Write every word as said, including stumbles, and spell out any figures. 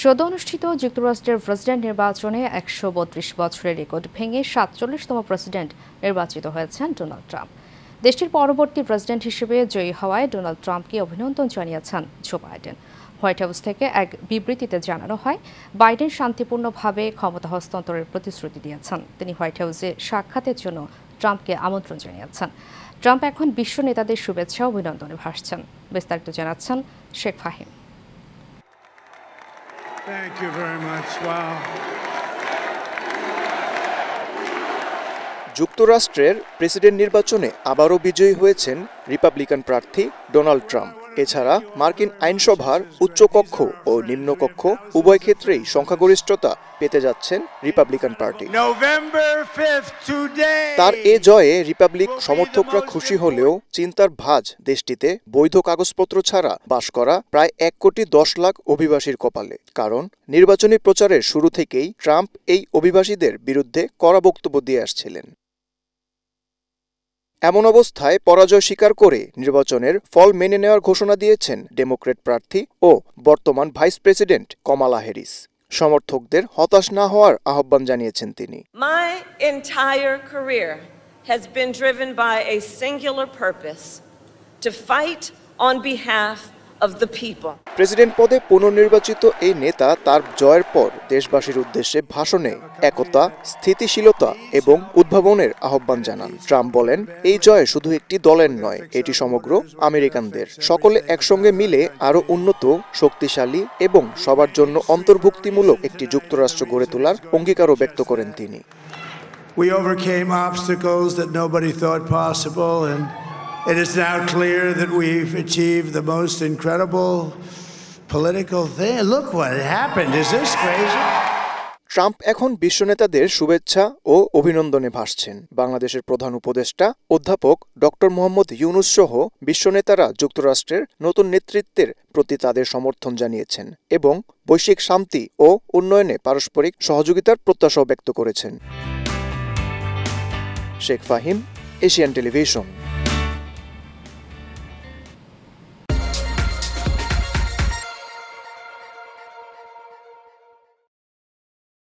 সদ্য অনুষ্ঠিত যুক্তরাষ্ট্রের প্রেসিডেন্ট নির্বাচনে একশো বত্রিশ বছরের রেকর্ড ভেঙে সাতচল্লিশতম প্রেসিডেন্ট নির্বাচিত হয়েছেন ডোনাল্ড ট্রাম্প। দেশটির পরবর্তী প্রেসিডেন্ট হিসেবে জয়ী হওয়ায় ডোনাল্ড ট্রাম্পকে অভিনন্দন জানিয়েছেন জো বাইডেন। হোয়াইট হাউস থেকে এক বিবৃতিতে জানানো হয়, বাইডেন শান্তিপূর্ণভাবে ক্ষমতা হস্তান্তরের প্রতিশ্রুতি দিয়েছেন। তিনি হোয়াইট হাউসে সাক্ষাতের জন্য ট্রাম্পকে আমন্ত্রণ জানিয়েছেন। ট্রাম্প এখন বিশ্ব নেতাদের শুভেচ্ছা অভিনন্দনে ভাসছেন। বিস্তারিত জানাচ্ছেন Sheikh Fahim. Thank you very much. Wow. যুক্তরাষ্ট্রের প্রেসিডেন্ট নির্বাচনে আবারও বিজয়ী হয়েছেন রিপাবলিকান প্রার্থী ডোনাল্ড ট্রাম্প। এছাড়া মার্কিন আইনসভার উচ্চকক্ষ ও নিম্নকক্ষ উভয় ক্ষেত্রেই সংখ্যাগরিষ্ঠতা পেতে যাচ্ছেন রিপাবলিকান পার্টি। তার এ জয়ে রিপাবলিক সমর্থকরা খুশি হলেও চিন্তার ভাঁজ দেশটিতে বৈধ কাগজপত্র ছাড়া বাস করা প্রায় এক কোটি দশ লাখ অভিবাসীর কপালে। কারণ নির্বাচনী প্রচারের শুরু থেকেই ট্রাম্প এই অভিবাসীদের বিরুদ্ধে কড়া বক্তব্য দিয়ে আসছিলেন। এমন অবস্থায় পরাজয় স্বীকার করে নির্বাচনের ফল মেনে নেওয়ার ঘোষণা দিয়েছেন ডেমোক্র্যাট প্রার্থী ও বর্তমান ভাইস প্রেসিডেন্ট কমালা হ্যারিস। সমর্থকদের হতাশ না হওয়ার আহ্বান জানিয়েছেন তিনি। My entire career has been driven by a singular purpose, to fight on behalf of the people. President পদে পুনর্নির্বাচিত এই নেতা তার জয়ের পর দেশবাসীর উদ্দেশ্যে ভাষণে একতা, স্থিতিশীলতা এবং উদ্ভাবনের আহ্বান জানান। ট্রাম্প বলেন, এই জয় শুধু একটি দলের নয়, এটি সমগ্র আমেরিকানদের। সকলে একসঙ্গে মিলে আরও উন্নত, শক্তিশালী এবং সবার জন্য অন্তর্ভুক্তিমূলক একটি যুক্তরাষ্ট্র গড়ে তোলার অঙ্গীকারও ব্যক্ত করেন তিনি। We overcame obstacles that nobody thought possible, and it is now clear that we've achieved the most incredible political thing. Look what happened. Is this crazy? Trump এখন বিশ্ব নেতাদের শুভেচ্ছা ও অভিনন্দনে ভাসছেন। বাংলাদেশের প্রধান উপদেষ্টা অধ্যাপক ডক্টর মোহাম্মদ ইউনুস সহ বিশ্ব নেতারা যুক্তরাষ্ট্রের নতুন নেতৃত্বের প্রতি তাদের সমর্থন জানিয়েছেন এবং বৈশ্বিক শান্তি ও উন্নয়নে পারস্পরিক সহযোগিতার প্রত্যাশাও ব্যক্ত করেছেন। Sheikh Fahim, Asian television.